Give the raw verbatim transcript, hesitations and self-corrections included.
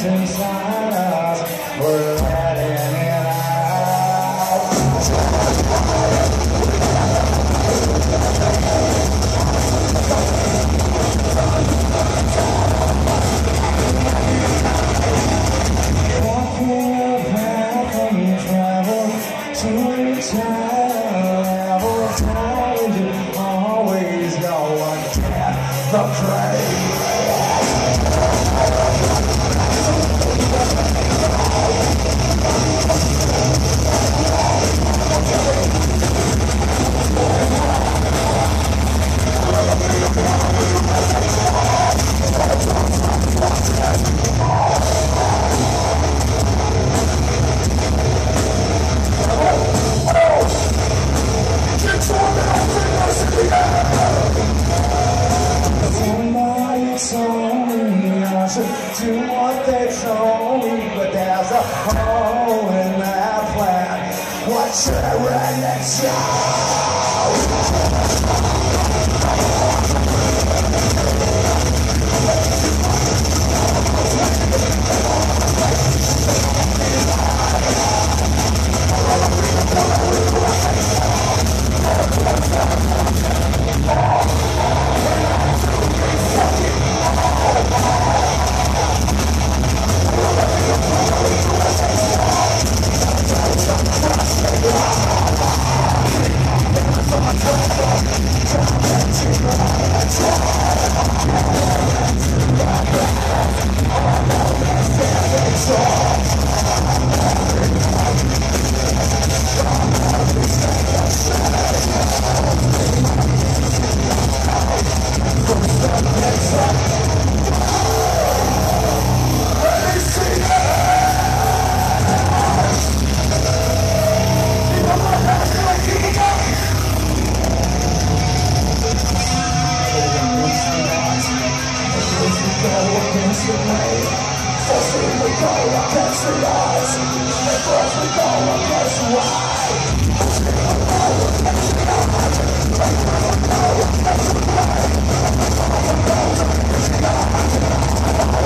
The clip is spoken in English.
what's inside us. We're letting it out. Walking the path we travel to travel time. You always go again. The train. Somebody told me I should do what they told me, but there's a hole in that plan. What should I run that show? Against the rain, forcing we go against the odds, and first we go against the why.